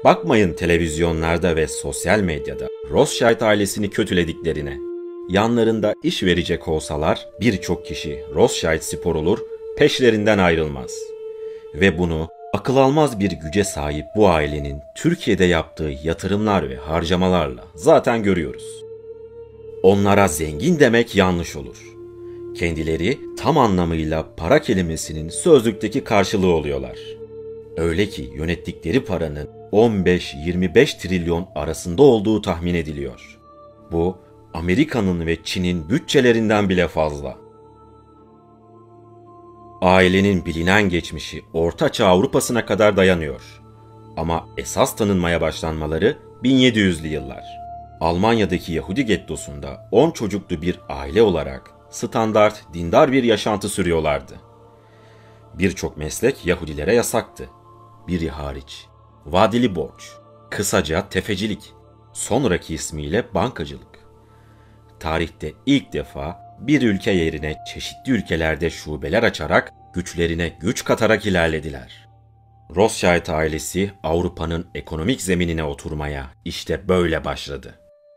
Bakmayın televizyonlarda ve sosyal medyada Rothschild ailesini kötülediklerine. Yanlarında iş verecek olsalar birçok kişi Rothschild spor olur, peşlerinden ayrılmaz. Ve bunu akıl almaz bir güce sahip bu ailenin Türkiye'de yaptığı yatırımlar ve harcamalarla zaten görüyoruz. Onlara zengin demek yanlış olur. Kendileri tam anlamıyla para kelimesinin sözlükteki karşılığı oluyorlar. Öyle ki yönettikleri paranın 15-25 trilyon arasında olduğu tahmin ediliyor. Bu Amerika'nın ve Çin'in bütçelerinden bile fazla. Ailenin bilinen geçmişi Orta Çağ Avrupa'sına kadar dayanıyor. Ama esas tanınmaya başlanmaları 1700'lü yıllar. Almanya'daki Yahudi gettosunda 10 çocuklu bir aile olarak standart, dindar bir yaşantı sürüyorlardı. Birçok meslek Yahudilere yasaktı. Biri hariç. Vadeli borç, kısaca tefecilik, sonraki ismiyle bankacılık. Tarihte ilk defa bir ülke yerine çeşitli ülkelerde şubeler açarak güçlerine güç katarak ilerlediler. Rothschild ailesi Avrupa'nın ekonomik zeminine oturmaya işte böyle başladı.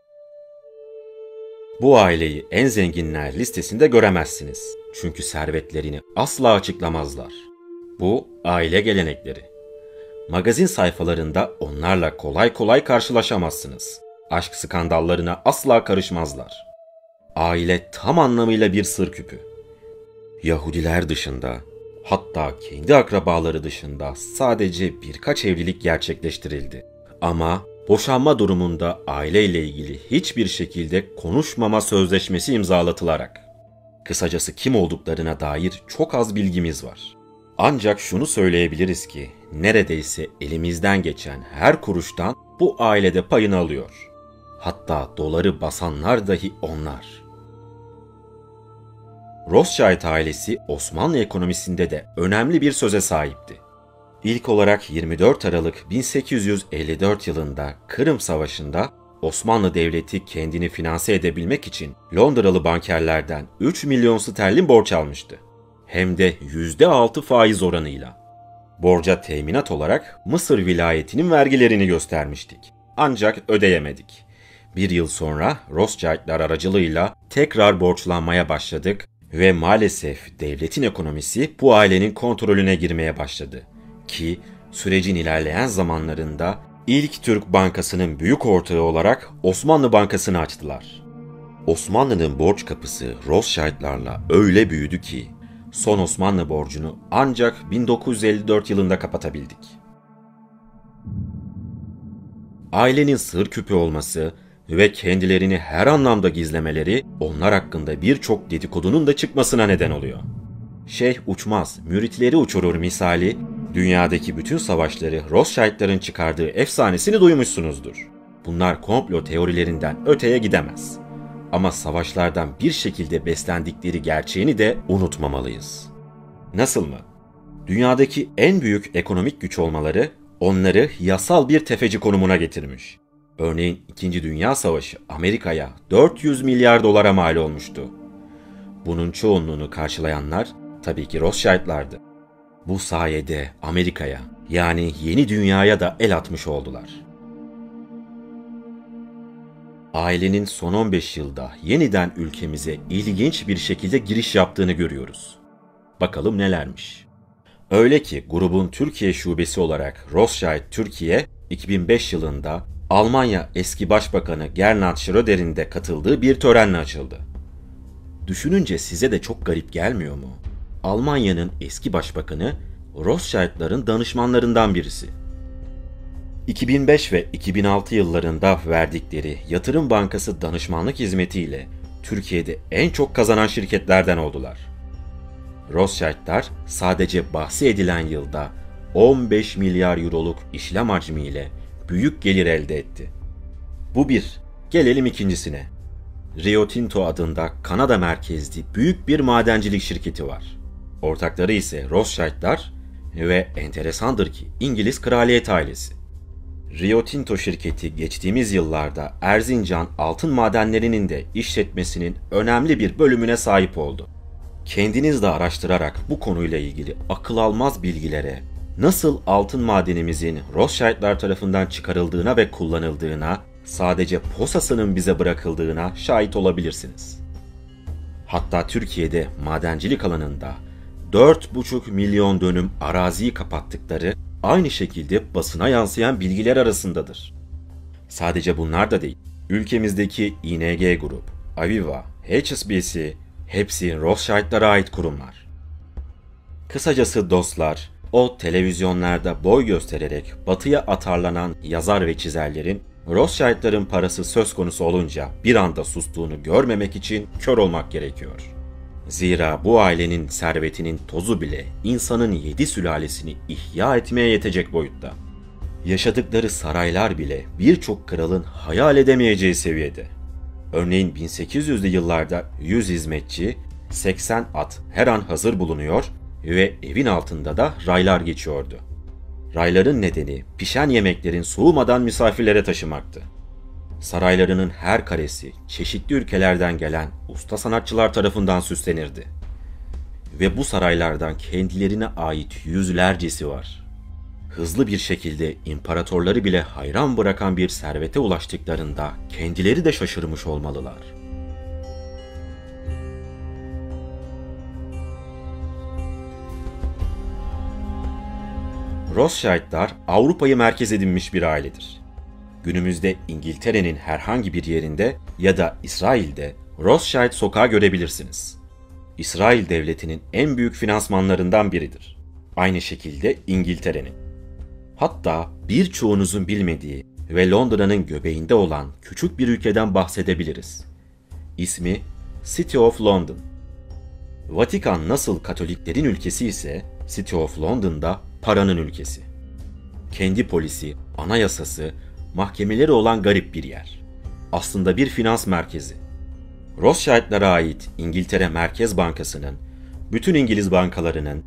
Bu aileyi en zenginler listesinde göremezsiniz. Çünkü servetlerini asla açıklamazlar. Bu aile gelenekleri. Magazin sayfalarında onlarla kolay kolay karşılaşamazsınız. Aşk skandallarına asla karışmazlar. Aile tam anlamıyla bir sır küpü. Yahudiler dışında, hatta kendi akrabaları dışında sadece birkaç evlilik gerçekleştirildi. Ama boşanma durumunda aileyle ilgili hiçbir şekilde konuşmama sözleşmesi imzalatılarak. Kısacası kim olduklarına dair çok az bilgimiz var. Ancak şunu söyleyebiliriz ki neredeyse elimizden geçen her kuruştan bu ailede payını alıyor. Hatta doları basanlar dahi onlar. Rothschild ailesi Osmanlı ekonomisinde de önemli bir söze sahipti. İlk olarak 24 Aralık 1854 yılında Kırım Savaşı'nda Osmanlı Devleti kendini finanse edebilmek için Londralı bankerlerden 3 milyon sterlin borç almıştı. Hem de %6 faiz oranıyla. Borca teminat olarak Mısır vilayetinin vergilerini göstermiştik. Ancak ödeyemedik. Bir yıl sonra Rothschild'ler aracılığıyla tekrar borçlanmaya başladık ve maalesef devletin ekonomisi bu ailenin kontrolüne girmeye başladı. Ki sürecin ilerleyen zamanlarında ilk Türk Bankası'nın büyük ortağı olarak Osmanlı Bankası'nı açtılar. Osmanlı'nın borç kapısı Rothschild'larla öyle büyüdü ki son Osmanlı borcunu ancak 1954 yılında kapatabildik. Ailenin sır küpü olması ve kendilerini her anlamda gizlemeleri onlar hakkında birçok dedikodunun da çıkmasına neden oluyor. Şeyh uçmaz, müritleri uçurur misali, dünyadaki bütün savaşları Rothschild'ların çıkardığı efsanesini duymuşsunuzdur. Bunlar komplo teorilerinden öteye gidemez. Ama savaşlardan bir şekilde beslendikleri gerçeğini de unutmamalıyız. Nasıl mı? Dünyadaki en büyük ekonomik güç olmaları onları yasal bir tefeci konumuna getirmiş. Örneğin 2. Dünya Savaşı Amerika'ya 400 milyar dolara mal olmuştu. Bunun çoğunluğunu karşılayanlar tabii ki Rothschild'lardı. Bu sayede Amerika'ya yani yeni dünyaya da el atmış oldular. Ailenin son 15 yılda yeniden ülkemize ilginç bir şekilde giriş yaptığını görüyoruz. Bakalım nelermiş. Öyle ki grubun Türkiye şubesi olarak Rothschild Türkiye 2005 yılında Almanya eski başbakanı Gernot Schröder'in de katıldığı bir törenle açıldı. Düşününce size de çok garip gelmiyor mu? Almanya'nın eski başbakanı Rothschild'ların danışmanlarından birisi. 2005 ve 2006 yıllarında verdikleri Yatırım Bankası danışmanlık hizmetiyle Türkiye'de en çok kazanan şirketlerden oldular. Rothschild'lar sadece bahsi edilen yılda 15 milyar euroluk işlem hacmiyle büyük gelir elde etti. Bu bir. Gelelim ikincisine. Rio Tinto adında Kanada merkezli büyük bir madencilik şirketi var. Ortakları ise Rothschild'lar ve enteresandır ki İngiliz kraliyet ailesi. Rio Tinto şirketi geçtiğimiz yıllarda Erzincan altın madenlerinin de işletmesinin önemli bir bölümüne sahip oldu. Kendiniz de araştırarak bu konuyla ilgili akıl almaz bilgilere nasıl altın madenimizin Rothschild'lar tarafından çıkarıldığına ve kullanıldığına, sadece posasının bize bırakıldığına şahit olabilirsiniz. Hatta Türkiye'de madencilik alanında 4,5 milyon dönüm araziyi kapattıkları aynı şekilde basına yansıyan bilgiler arasındadır. Sadece bunlar da değil. Ülkemizdeki ING Grup, Aviva, HSBC hepsi Rothschild'lara ait kurumlar. Kısacası dostlar, o televizyonlarda boy göstererek batıya atarlanan yazar ve çizerlerin Rothschild'ların parası söz konusu olunca bir anda sustuğunu görmemek için kör olmak gerekiyor. Zira bu ailenin servetinin tozu bile insanın 7 sülalesini ihya etmeye yetecek boyutta. Yaşadıkları saraylar bile birçok kralın hayal edemeyeceği seviyede. Örneğin 1800'lü yıllarda 100 hizmetçi, 80 at her an hazır bulunuyor ve evin altında da raylar geçiyordu. Rayların nedeni pişen yemeklerin soğumadan misafirlere taşımaktı. Saraylarının her karesi çeşitli ülkelerden gelen usta sanatçılar tarafından süslenirdi. Ve bu saraylardan kendilerine ait yüzlercesi var. Hızlı bir şekilde imparatorları bile hayran bırakan bir servete ulaştıklarında kendileri de şaşırmış olmalılar. Rothschild'lar Avrupa'yı merkez edinmiş bir ailedir. Günümüzde İngiltere'nin herhangi bir yerinde ya da İsrail'de Rothschild sokağı görebilirsiniz. İsrail devletinin en büyük finansmanlarından biridir. Aynı şekilde İngiltere'nin. Hatta birçoğunuzun bilmediği ve Londra'nın göbeğinde olan küçük bir ülkeden bahsedebiliriz. İsmi City of London. Vatikan nasıl Katoliklerin ülkesi ise City of London'da paranın ülkesi. Kendi polisi, anayasası, mahkemeleri olan garip bir yer. Aslında bir finans merkezi. Rothschild'lara ait İngiltere Merkez Bankası'nın, bütün İngiliz bankalarının,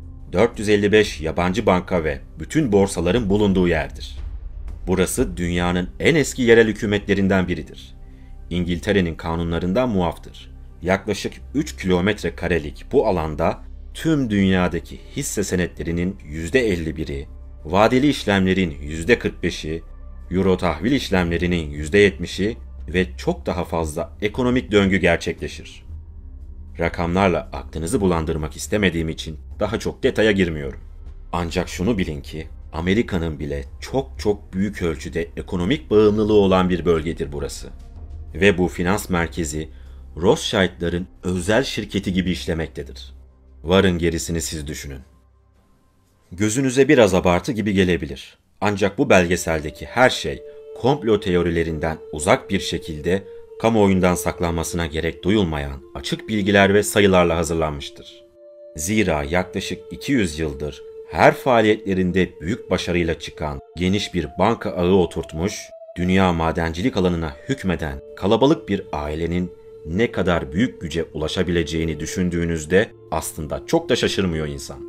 455 yabancı banka ve bütün borsaların bulunduğu yerdir. Burası dünyanın en eski yerel hükümetlerinden biridir. İngiltere'nin kanunlarından muaftır. Yaklaşık 3 kilometre karelik bu alanda tüm dünyadaki hisse senetlerinin %51'i, vadeli işlemlerin %45'i, euro tahvil işlemlerinin %70'i ve çok daha fazla ekonomik döngü gerçekleşir. Rakamlarla aklınızı bulandırmak istemediğim için daha çok detaya girmiyorum. Ancak şunu bilin ki Amerika'nın bile çok büyük ölçüde ekonomik bağımlılığı olan bir bölgedir burası. Ve bu finans merkezi Rothschild'ların özel şirketi gibi işlemektedir. Varın gerisini siz düşünün. Gözünüze biraz abartı gibi gelebilir. Ancak bu belgeseldeki her şey komplo teorilerinden uzak bir şekilde kamuoyundan saklanmasına gerek duyulmayan açık bilgiler ve sayılarla hazırlanmıştır. Zira yaklaşık 200 yıldır her faaliyetlerinde büyük başarıyla çıkan geniş bir banka ağı oturtmuş, dünya madencilik alanına hükmeden kalabalık bir ailenin ne kadar büyük güce ulaşabileceğini düşündüğünüzde aslında çok da şaşırmıyor insan.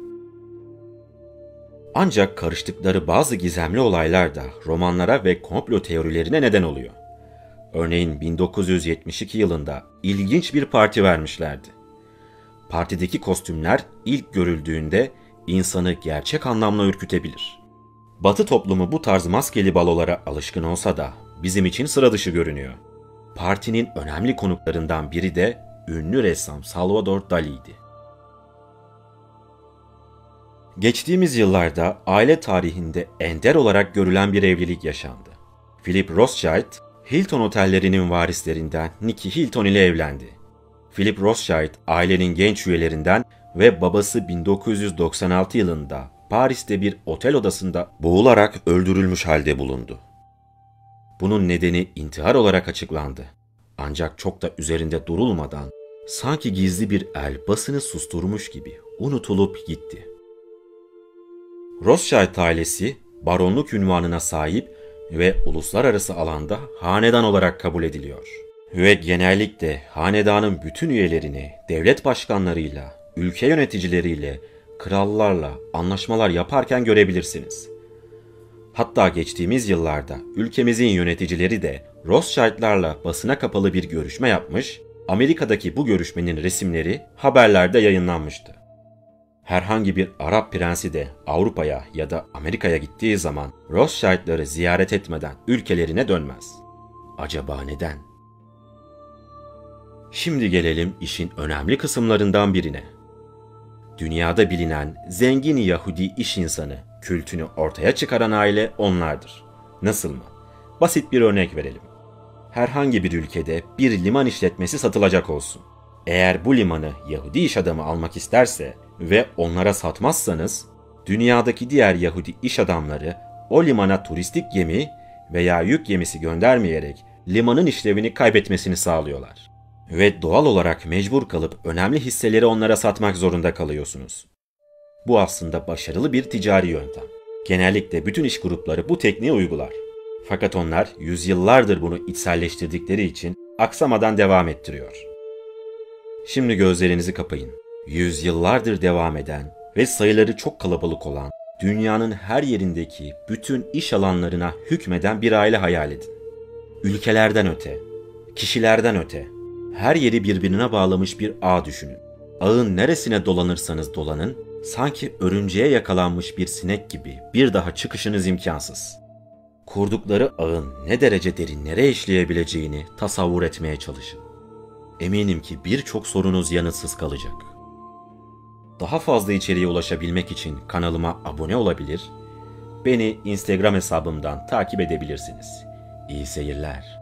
Ancak karıştıkları bazı gizemli olaylar da romanlara ve komplo teorilerine neden oluyor. Örneğin 1972 yılında ilginç bir parti vermişlerdi. Partideki kostümler ilk görüldüğünde insanı gerçek anlamda ürkütebilir. Batı toplumu bu tarz maskeli balolara alışkın olsa da bizim için sıra dışı görünüyor. Partinin önemli konuklarından biri de ünlü ressam Salvador Dali'ydi. Geçtiğimiz yıllarda aile tarihinde ender olarak görülen bir evlilik yaşandı. Philip Rothschild, Hilton otellerinin varislerinden Nicky Hilton ile evlendi. Philip Rothschild ailenin genç üyelerinden ve babası 1996 yılında Paris'te bir otel odasında boğularak öldürülmüş halde bulundu. Bunun nedeni intihar olarak açıklandı. Ancak çok da üzerinde durulmadan sanki gizli bir el basını susturmuş gibi unutulup gitti. Rothschild ailesi baronluk ünvanına sahip ve uluslararası alanda hanedan olarak kabul ediliyor. Ve genellikle hanedanın bütün üyelerini devlet başkanlarıyla, ülke yöneticileriyle, krallarla anlaşmalar yaparken görebilirsiniz. Hatta geçtiğimiz yıllarda ülkemizin yöneticileri de Rothschild'larla basına kapalı bir görüşme yapmış, Amerika'daki bu görüşmenin resimleri haberlerde yayınlanmıştı. Herhangi bir Arap prensi de Avrupa'ya ya da Amerika'ya gittiği zaman Rothschild'ları ziyaret etmeden ülkelerine dönmez. Acaba neden? Şimdi gelelim işin önemli kısımlarından birine. Dünyada bilinen zengin Yahudi iş insanı kültünü ortaya çıkaran aile onlardır. Nasıl mı? Basit bir örnek verelim. Herhangi bir ülkede bir liman işletmesi satılacak olsun. Eğer bu limanı Yahudi iş adamı almak isterse ve onlara satmazsanız, dünyadaki diğer Yahudi iş adamları o limana turistik gemi veya yük gemisi göndermeyerek limanın işlevini kaybetmesini sağlıyorlar. Ve doğal olarak mecbur kalıp önemli hisseleri onlara satmak zorunda kalıyorsunuz. Bu aslında başarılı bir ticari yöntem. Genellikle bütün iş grupları bu tekniği uygular. Fakat onlar yüzyıllardır bunu içselleştirdikleri için aksamadan devam ettiriyor. Şimdi gözlerinizi kapayın. Yüzyıllardır devam eden ve sayıları çok kalabalık olan, dünyanın her yerindeki bütün iş alanlarına hükmeden bir aile hayal edin. Ülkelerden öte, kişilerden öte, her yeri birbirine bağlamış bir ağ düşünün. Ağın neresine dolanırsanız dolanın, sanki örümceğe yakalanmış bir sinek gibi bir daha çıkışınız imkansız. Kurdukları ağın ne derece derinlere işleyebileceğini tasavvur etmeye çalışın. Eminim ki birçok sorunuz yanıtsız kalacak. Daha fazla içeriğe ulaşabilmek için kanalıma abone olabilir, beni Instagram hesabımdan takip edebilirsiniz. İyi seyirler.